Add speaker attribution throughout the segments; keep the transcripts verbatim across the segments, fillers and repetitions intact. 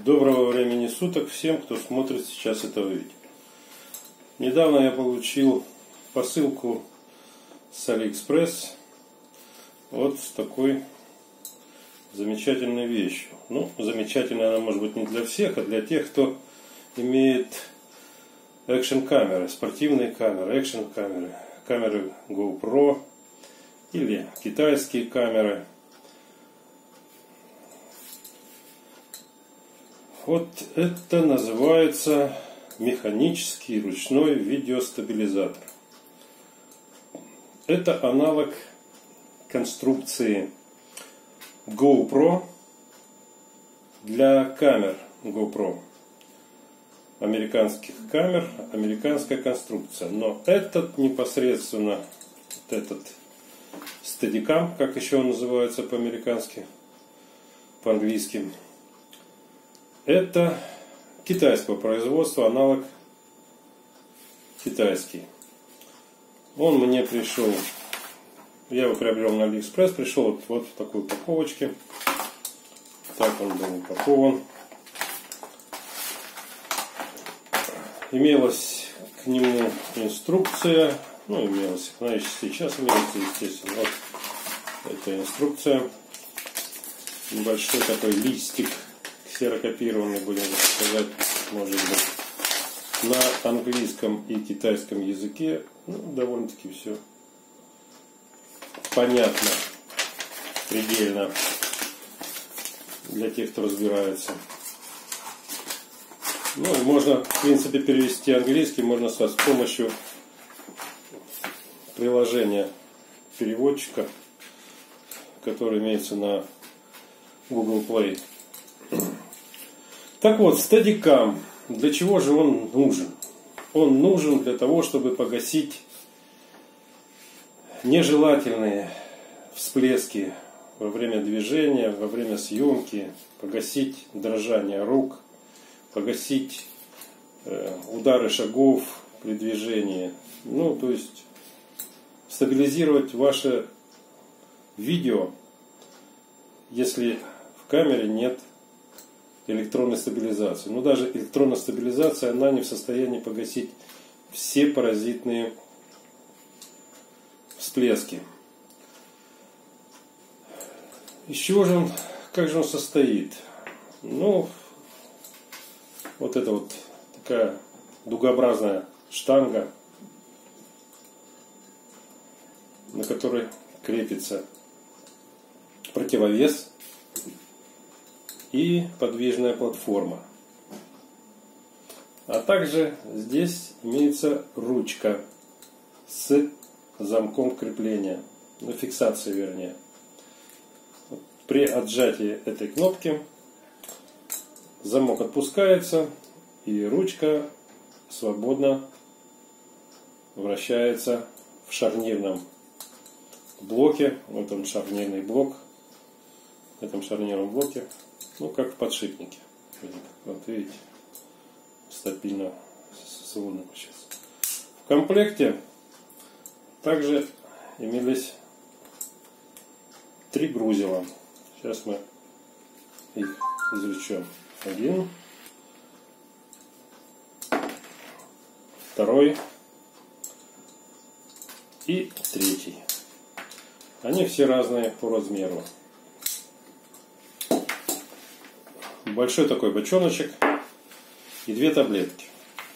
Speaker 1: Доброго времени суток всем, кто смотрит сейчас это видео. Недавно я получил посылку с Алиэкспресс вот с такой замечательной вещью. Ну, замечательная она может быть не для всех, а для тех, кто имеет экшн камеры, спортивные камеры, экшн камеры, камеры GoPro или китайские камеры. Вот это называется механический ручной видеостабилизатор. Это аналог конструкции GoPro для камер GoPro. Американских камер, американская конструкция. Но этот непосредственно, вот этот Steadicam, как еще он называется по-американски, по-английски, это китайского производства, аналог китайский. Он мне пришел, я его приобрел на Алиэкспресс, пришел вот, вот в такой упаковочке. Так он был упакован. Имелась к нему инструкция, ну имелась, она сейчас имеется, естественно. Вот эта инструкция, небольшой такой листик, ксерокопированный, будем сказать, может быть, на английском и китайском языке. Ну, довольно-таки все понятно, предельно для тех, кто разбирается. Ну, можно, в принципе, перевести английский, можно с помощью приложения переводчика, который имеется на Google Play. Так вот, Steadicam, для чего же он нужен? Он нужен для того, чтобы погасить нежелательные всплески во время движения, во время съемки, погасить дрожание рук, погасить э, удары шагов при движении. Ну, то есть стабилизировать ваше видео, если в камере нет электронной стабилизации. Но даже электронная стабилизация, она не в состоянии погасить все паразитные всплески. Из чего же он, как же он состоит? Ну, вот это вот такая дугообразная штанга, на которой крепится противовес и подвижная платформа. А также здесь имеется ручка с замком крепления, ну, фиксации вернее. При отжатии этой кнопки замок отпускается и ручка свободно вращается в шарнирном блоке. Вот он, шарнирный блок. В этом шарнирном блоке, ну, как в подшипнике. Вот видите, стабильно, свободно вращается. В комплекте также имелись три грузила. Сейчас мы их извлечем. Один, второй и третий. Они все разные по размеру. Большой такой бочоночек и две таблетки.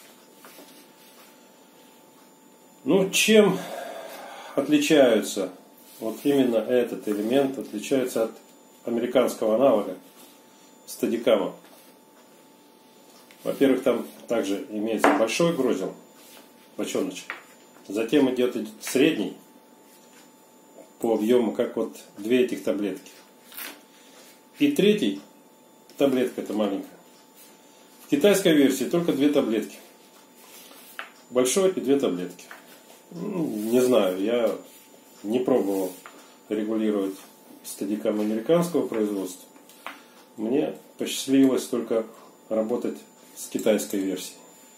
Speaker 1: Ну, чем отличаются вот именно этот элемент, отличается от американского аналога Steadicam? Во-первых, там также имеется большой грузил, бочоночек. Затем идет средний по объему, как вот две этих таблетки. И третий, таблетка эта маленькая. В китайской версии только две таблетки. Большой и две таблетки. Ну, не знаю, я не пробовал регулировать Steadicam американского производства. Мне посчастливилось только работать с китайской версией.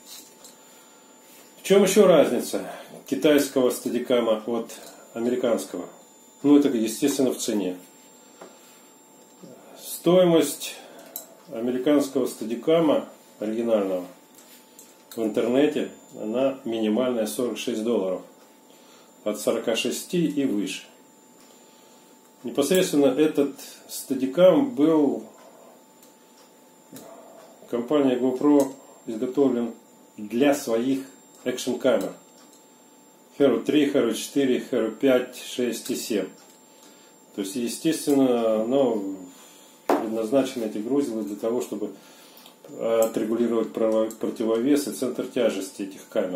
Speaker 1: В чем еще разница китайского Steadicam от американского? Ну, это, естественно, в цене. Стоимость американского стадикама оригинального в интернете, она минимальная сорок шесть долларов. От сорока шести и выше. Непосредственно этот стадикам был компанией GoPro изготовлен для своих экшн камер. Hero три, Hero четыре, Hero пять, шесть и семь. То есть, естественно, ну, предназначены эти грузилы для того, чтобы отрегулировать противовес и центр тяжести этих камер.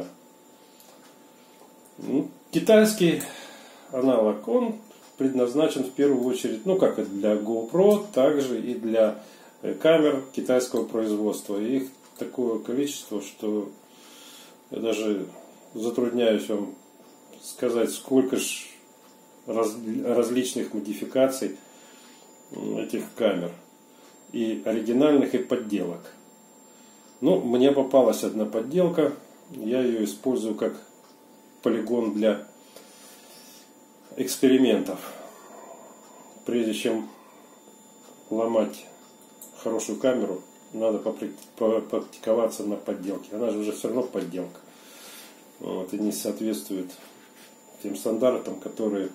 Speaker 1: Ну, китайский аналог, он предназначен в первую очередь, ну как и для GoPro, также и для камер китайского производства. Их такое количество, что я даже затрудняюсь вам сказать, сколько ж раз, различных модификаций этих камер. И оригинальных, и подделок. Ну, мне попалась одна подделка. Я ее использую как полигон для экспериментов. Прежде чем ломать хорошую камеру, надо попрактиковаться на подделке. Она же уже все равно подделка. Вот, и не соответствует тем стандартам, которые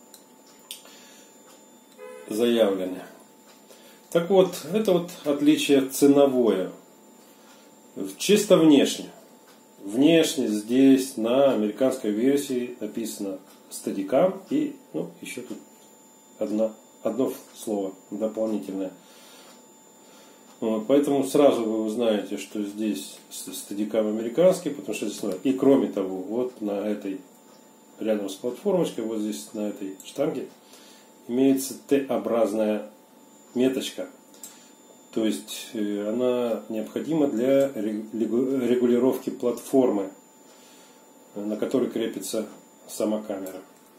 Speaker 1: заявлены. Так вот, это вот отличие ценовое. Чисто внешне. Внешне здесь на американской версии написано Steadicam и ну, еще тут одно, одно слово дополнительное. Вот, поэтому сразу вы узнаете, что здесь Steadicam американский, потому что здесь и кроме того, вот на этой рядом с платформочкой, вот здесь на этой штанге имеется Т-образная меточка. То есть она необходима для регулировки платформы, на которой крепится сама камера.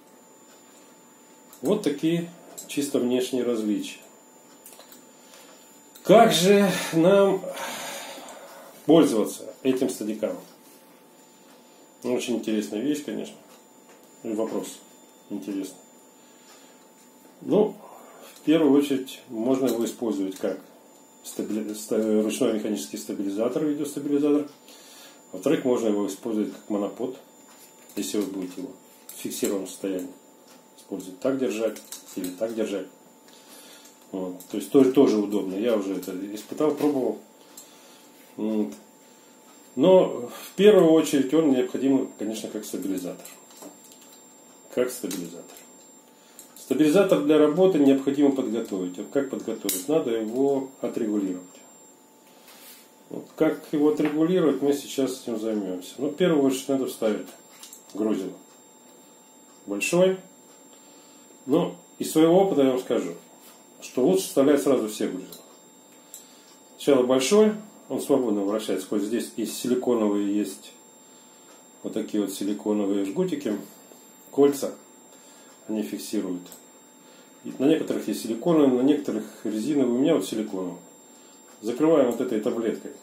Speaker 1: Вот такие чисто внешние различия. Как же нам пользоваться этим стадикамом? Очень интересная вещь, конечно. И вопрос интересный. Ну, в первую очередь, можно его использовать как стабили... ручной механический стабилизатор, видеостабилизатор. Во-вторых, можно его использовать как монопод, если вы будете его в фиксированном состоянии использовать. Так держать или так держать. Вот. То есть тоже, тоже удобно. Я уже это испытал, пробовал. Вот. Но в первую очередь он необходим, конечно, как стабилизатор. Как стабилизатор. Стабилизатор для работы необходимо подготовить. Вот как подготовить? Надо его отрегулировать. Вот как его отрегулировать, мы сейчас этим займемся. Ну, в первую очередь надо вставить грузило. Большой. Но из своего опыта я вам скажу, что лучше вставлять сразу все грузила. Сначала большой, он свободно вращается. Хоть здесь и силиконовые есть вот такие вот силиконовые жгутики, кольца, они фиксируют. И на некоторых есть силиконовые, на некоторых резиновые. У меня вот силиконовые. Закрываем вот этой таблеткой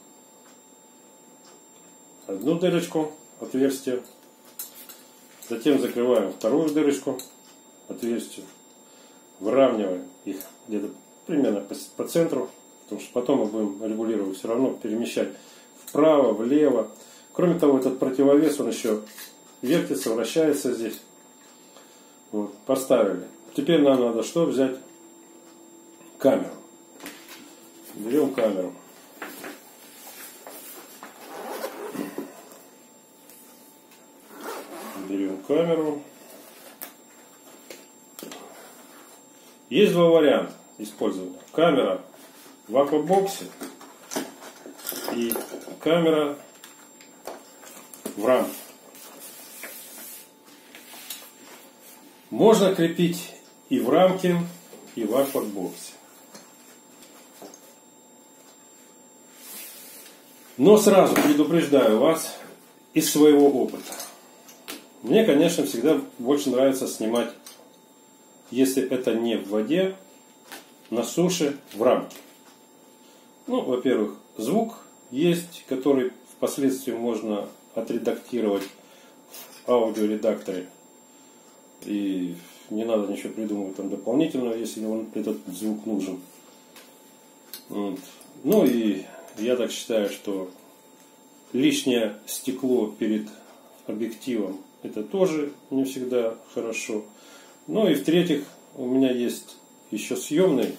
Speaker 1: одну дырочку, отверстие. Затем закрываем вторую дырочку, отверстие. Выравниваем их где-то примерно по, по центру, потому что потом мы будем регулировать, все равно перемещать вправо, влево. Кроме того, этот противовес, он еще вертится, вращается здесь. Вот, поставили. Теперь нам надо что взять? Камеру. Берем камеру. Берем камеру. Есть два варианта использования. Камера в аквабоксе и камера в рамке. Можно крепить и в рамке, и в аквабоксе. Но сразу предупреждаю вас из своего опыта. Мне, конечно, всегда больше нравится снимать, если это не в воде, на суше, в рамке. Ну, во-первых, звук есть, который впоследствии можно отредактировать в аудиоредакторе. И не надо ничего придумывать там дополнительного, если он, этот звук нужен. Вот. Ну и я так считаю, что лишнее стекло перед объективом это тоже не всегда хорошо. Ну и в-третьих, у меня есть еще съемный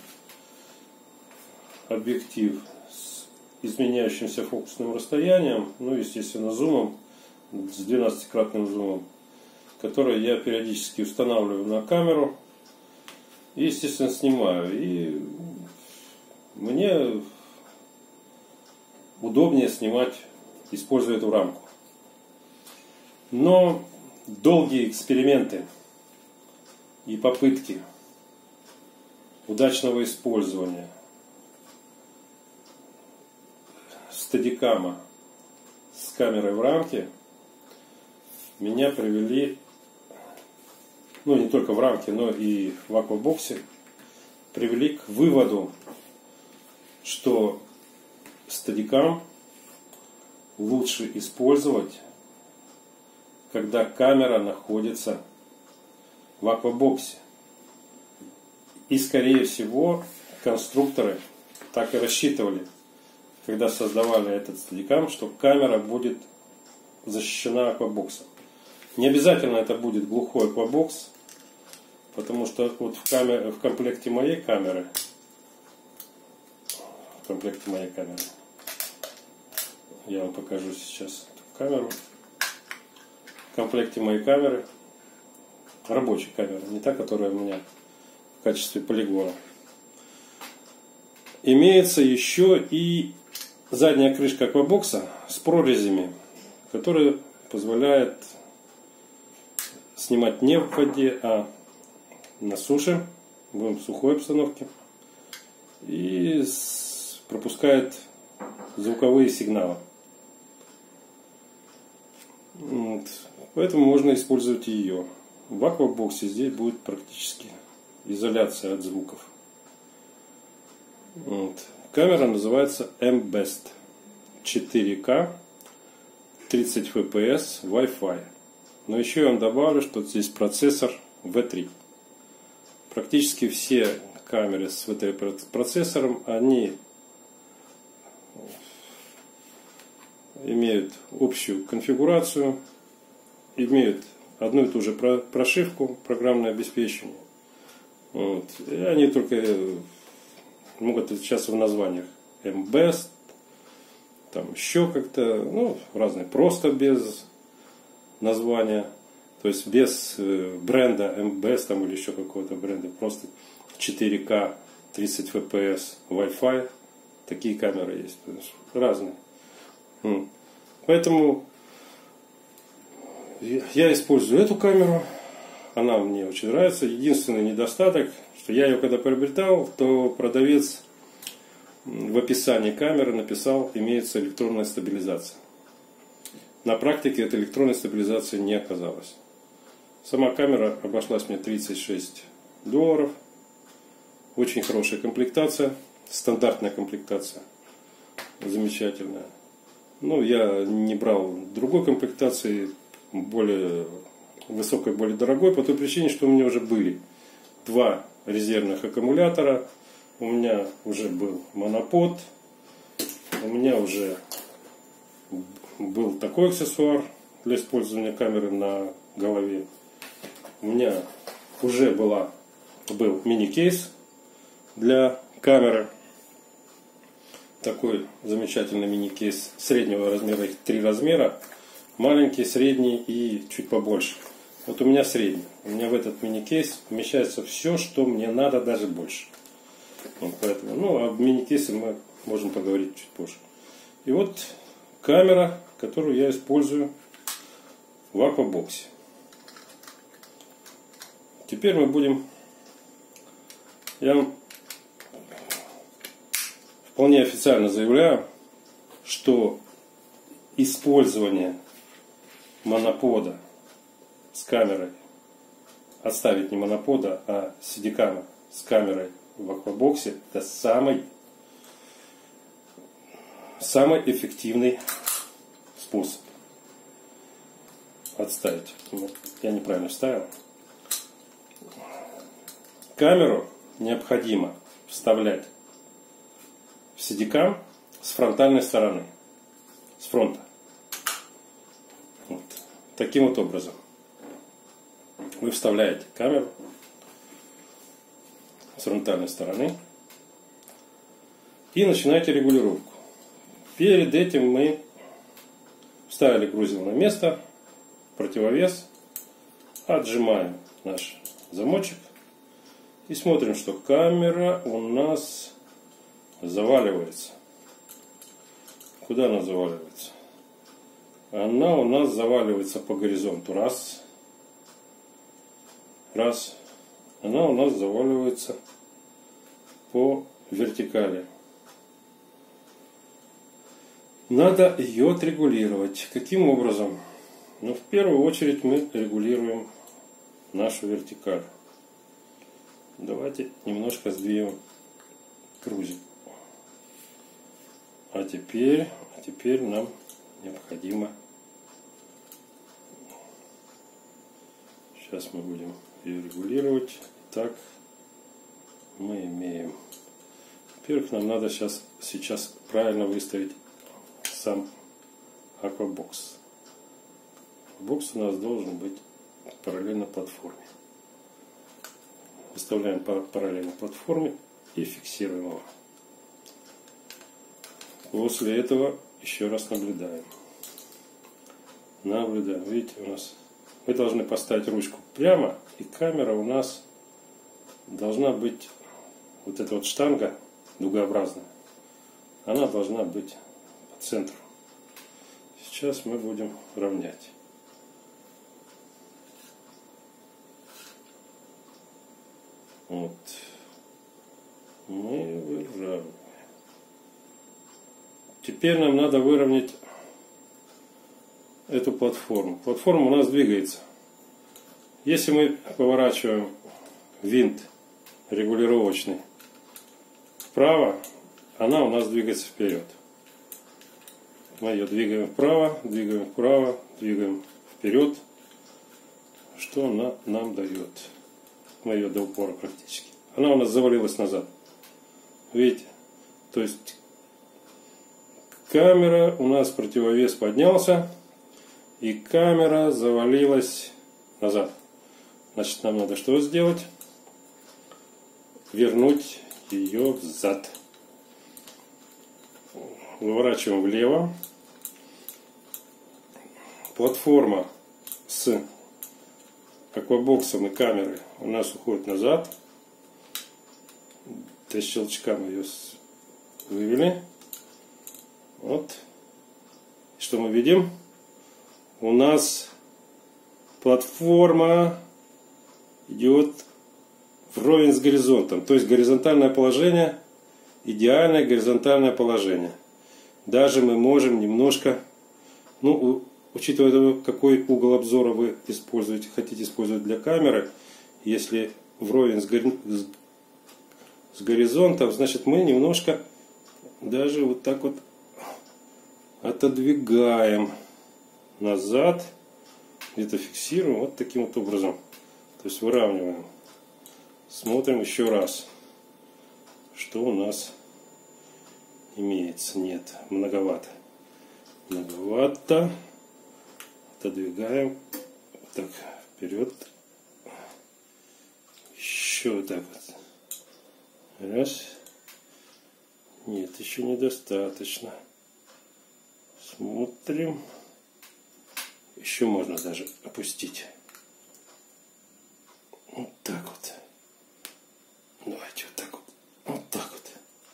Speaker 1: объектив с изменяющимся фокусным расстоянием, ну естественно зумом, с двенадцатикратным зумом, который я периодически устанавливаю на камеру и естественно снимаю. И мне удобнее снимать, используя эту рамку. Но долгие эксперименты и попытки удачного использования стадикама с камерой в рамке меня привели, ну не только в рамке, но и в аквабоксе, привели к выводу, что стадикам лучше использовать, когда камера находится в аквабоксе. И скорее всего конструкторы так и рассчитывали, когда создавали этот стадикам, что камера будет защищена аквабоксом. Не обязательно это будет глухой аквабокс, потому что вот в, камере, в комплекте моей камеры, в комплекте моей камеры, я вам покажу сейчас эту камеру. В комплекте моей камеры, рабочей камеры, не та, которая у меня в качестве полигона, имеется еще и задняя крышка аквабокса с прорезями, которая позволяет снимать не в воде, а на суше, в сухой обстановке, и пропускает звуковые сигналы. Вот. Поэтому можно использовать и ее. В аквабоксе здесь будет практически изоляция от звуков. Вот. Камера называется эм бест четыре ка тридцать эф пи эс Wi-Fi. Но еще я вам добавлю, что здесь процессор ви три. Практически все камеры с ви три процессором, они имеют общую конфигурацию, имеют одну и ту же прошивку, программное обеспечение. Вот. И они только могут отличаться в названиях. эм бест, там еще как-то, ну, разные, просто без названия, то есть без бренда эм бест там, или еще какого-то бренда, просто четыре ка тридцать эф пи эс Wi-Fi, такие камеры есть, разные. Поэтому я использую эту камеру, она мне очень нравится. Единственный недостаток, что я ее когда приобретал, то продавец в описании камеры написал, имеется электронная стабилизация. На практике этой электронной стабилизации не оказалось. Сама камера обошлась мне тридцать шесть долларов. Очень хорошая комплектация, стандартная комплектация, замечательная. Ну, я не брал другой комплектации, более высокой, более дорогой, по той причине, что у меня уже были два резервных аккумулятора, у меня уже был монопод, у меня уже был такой аксессуар для использования камеры на голове, у меня уже была, был мини-кейс для камеры. Такой замечательный мини-кейс среднего размера, их три размера. Маленький, средний и чуть побольше. Вот у меня средний. У меня в этот мини-кейс помещается все, что мне надо, даже больше. Вот поэтому, ну, об мини-кейсе мы можем поговорить чуть позже. И вот камера, которую я использую в аквабоксе. Теперь мы будем... Я вам вполне официально заявляю, что использование монопода с камерой, отставить не монопода, а стадикама с камерой в аквабоксе, это самый, самый эффективный способ отставить. Я неправильно вставил. Камеру необходимо вставлять стадикам с фронтальной стороны, с фронта. Вот. Таким вот образом вы вставляете камеру с фронтальной стороны и начинаете регулировку. Перед этим мы вставили грузил на место, противовес, отжимаем наш замочек и смотрим, что камера у нас заваливается. Куда она заваливается? Она у нас заваливается по горизонту. Раз. Раз. Она у нас заваливается по вертикали. Надо ее отрегулировать. Каким образом? Ну, в первую очередь мы регулируем нашу вертикаль. Давайте немножко сдвинем грузик. А теперь, а теперь нам необходимо. Сейчас мы будем ее регулировать. Так мы имеем. Во-первых, нам надо сейчас, сейчас правильно выставить сам аквабокс. Бокс у нас должен быть параллельно платформе. Выставляем параллельно платформе и фиксируем его. После этого еще раз наблюдаем. Наблюдаем. Видите, у нас мы должны поставить ручку прямо, и камера у нас должна быть, вот эта вот штанга дугообразная, она должна быть по центру. Сейчас мы будем равнять. Вот. Мы выравниваем. Теперь нам надо выровнять эту платформу. Платформа у нас двигается. Если мы поворачиваем винт регулировочный вправо, она у нас двигается вперед. Мы ее двигаем вправо, двигаем вправо, двигаем вперед. Что она нам дает? Мы ее до упора практически. Она у нас завалилась назад. Видите? То есть камера, у нас противовес поднялся, и камера завалилась назад. Значит, нам надо что сделать? Вернуть ее взад. Выворачиваем влево. Платформа с аквабоксом и камерой у нас уходит назад. До щелчка мы ее вывели. Вот. Что мы видим? У нас платформа идет вровень с горизонтом. То есть горизонтальное положение, идеальное горизонтальное положение. Даже мы можем немножко, ну, учитывая того, какой угол обзора вы используете, хотите использовать для камеры, если вровень с, гори... с горизонтом, значит мы немножко даже вот так вот отодвигаем назад, где-то фиксируем вот таким вот образом. То есть выравниваем. Смотрим еще раз, что у нас имеется. Нет, многовато. Многовато. Отодвигаем. Так, вперед. Еще вот так вот. Раз. Нет, еще недостаточно. Смотрим. Еще можно даже опустить. Вот так вот. Давайте вот так вот. Вот так вот.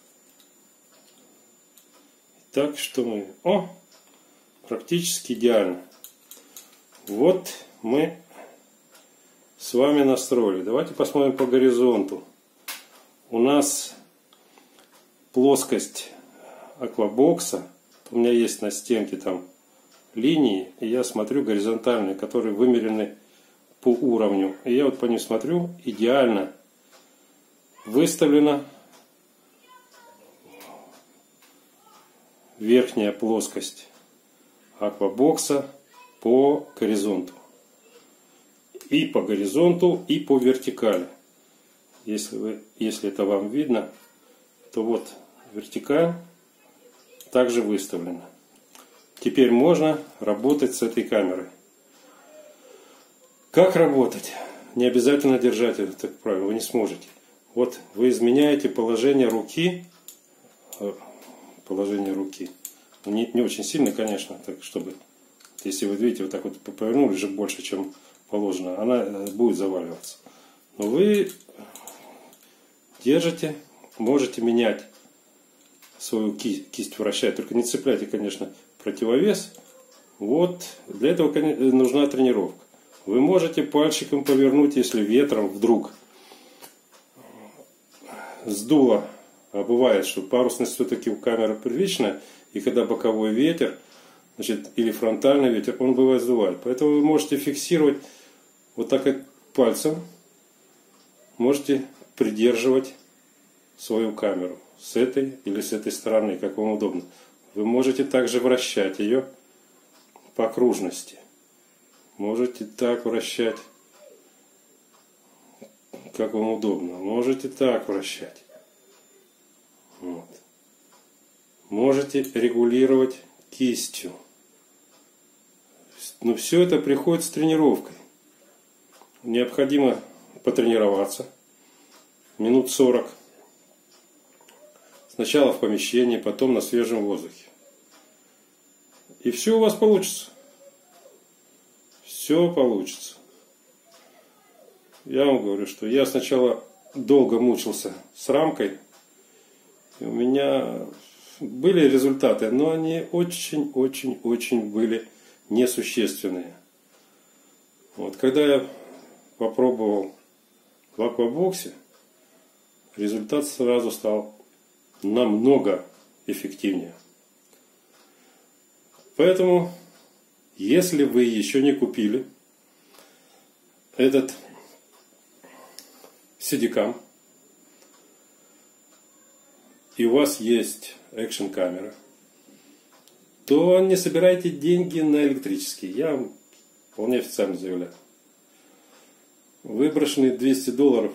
Speaker 1: Так что мы... О! Практически идеально. Вот мы с вами настроили. Давайте посмотрим по горизонту. У нас плоскость аквабокса. У меня есть на стенке там линии, и я смотрю горизонтальные, которые вымерены по уровню. И я вот по ним смотрю, идеально выставлена верхняя плоскость аквабокса по горизонту. И по горизонту, и по вертикали. Если, вы, если это вам видно, то вот вертикаль также выставлена. Теперь можно работать с этой камерой. Как работать? Не обязательно держать это правило, вы не сможете. Вот вы изменяете положение руки, положение руки. Не, не очень сильно, конечно, так чтобы, если вы видите, вот так вот повернули же больше, чем положено, она будет заваливаться. Но вы держите, можете менять свою кисть, кисть вращать, только не цепляйте, конечно, противовес. Вот для этого нужна тренировка. Вы можете пальчиком повернуть, если ветром вдруг сдуло. А бывает, что парусность все-таки у камеры приличная, и когда боковой ветер, значит, или фронтальный ветер, он бывает сдувает. Поэтому вы можете фиксировать вот так вот пальцем, можете придерживать свою камеру с этой или с этой стороны, как вам удобно. Вы можете также вращать ее по окружности. Можете так вращать, как вам удобно. Можете так вращать. Вот. Можете регулировать кистью. Но все это приходит с тренировкой. Необходимо потренироваться. Минут сорок. Сначала в помещении, потом на свежем воздухе. И все у вас получится. Все получится. Я вам говорю, что я сначала долго мучился с рамкой. И у меня были результаты, но они очень-очень-очень были несущественные. Вот, когда я попробовал в аквабоксе, результат сразу стал намного эффективнее. Поэтому, если вы еще не купили этот сидикам, и у вас есть экшн камера, то не собирайте деньги на электрический. Я вам вполне официально заявляю. Выброшенные двести долларов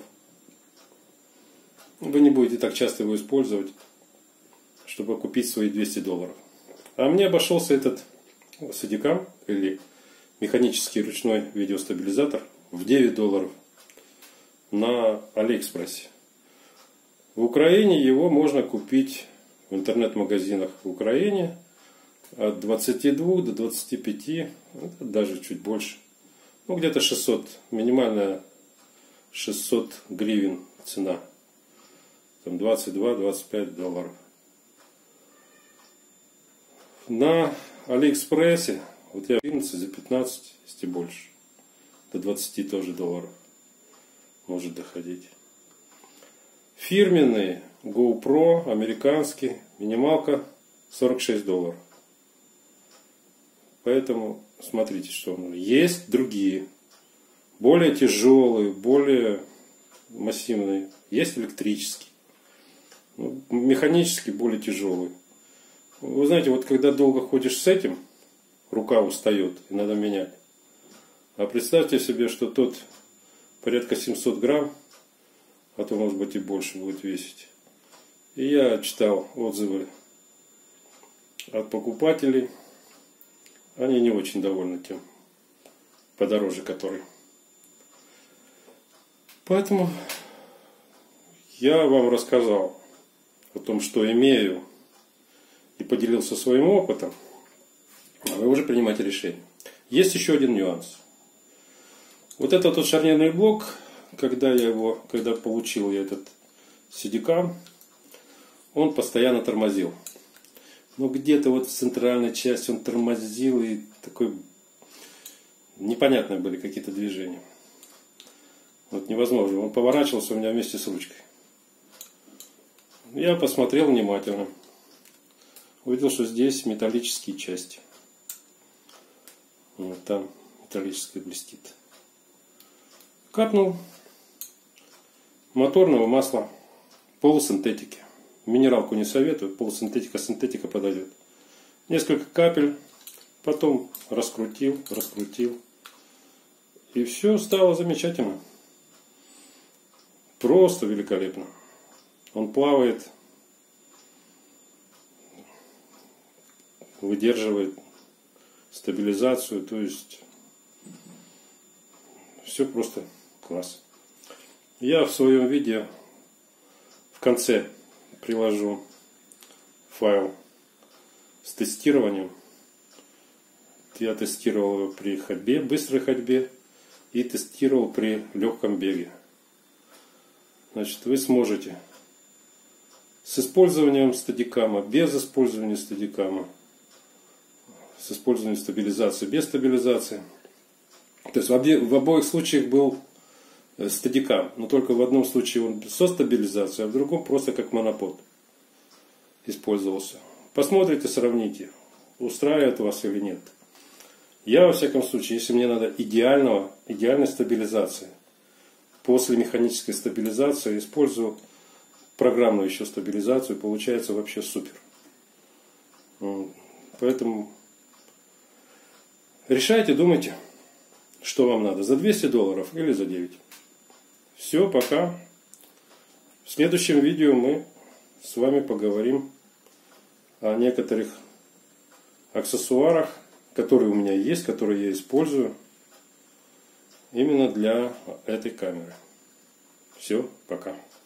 Speaker 1: вы не будете так часто его использовать, чтобы купить свои двести долларов. А мне обошелся этот сидикам или механический ручной видеостабилизатор в девять долларов на Алиэкспрессе. В Украине его можно купить в интернет-магазинах в Украине от двадцати двух до двадцати пяти, даже чуть больше. Ну, где-то шестьсот, минимальная шестьсот гривен цена. Там двадцать два — двадцать пять долларов. На Алиэкспрессе, вот я одиннадцать за пятнадцать, если больше, до двадцати тоже долларов может доходить. Фирменные GoPro, американский, минималка сорок шесть долларов. Поэтому смотрите, что есть другие, более тяжелые, более массивные. Есть электрический, ну, механический более тяжелый. Вы знаете, вот когда долго ходишь с этим, рука устает и надо менять. А представьте себе, что тот порядка семьсот грамм, а то может быть и больше будет весить. И я читал отзывы от покупателей. Они не очень довольны тем, подороже который. Поэтому я вам рассказал о том, что имею, и поделился своим опытом. А вы уже принимаете решение. Есть еще один нюанс. Вот этот вот шарнирный блок, когда я его, когда получил я этот сидикам, он постоянно тормозил. Но где-то вот в центральной части он тормозил, и такой непонятные были какие-то движения. Вот невозможно. Он поворачивался у меня вместе с ручкой. Я посмотрел внимательно. Увидел, что здесь металлические части. Вот там металлическое блестит. Капнул моторного масла полусинтетики. Минералку не советую, полусинтетика, синтетика подойдет. Несколько капель, потом раскрутил, раскрутил. И все стало замечательно. Просто великолепно. Он плавает выдерживает стабилизацию, то есть все просто класс. Я в своем видео в конце приложу файл с тестированием. Я тестировал его при ходьбе, быстрой ходьбе и тестировал при легком беге. Значит, вы сможете с использованием стадикама, без использования стадикама, с использованием стабилизации, без стабилизации. То есть в обоих случаях был стадикам, но только в одном случае он со стабилизацией, а в другом просто как монопод использовался. Посмотрите, сравните, устраивает вас или нет. Я, во всяком случае, если мне надо идеального, идеальной стабилизации, после механической стабилизации использую программную еще стабилизацию, получается вообще супер. Поэтому решайте, думайте, что вам надо, за двести долларов или за девять. Все, пока. В следующем видео мы с вами поговорим о некоторых аксессуарах, которые у меня есть, которые я использую именно для этой камеры. Все, пока.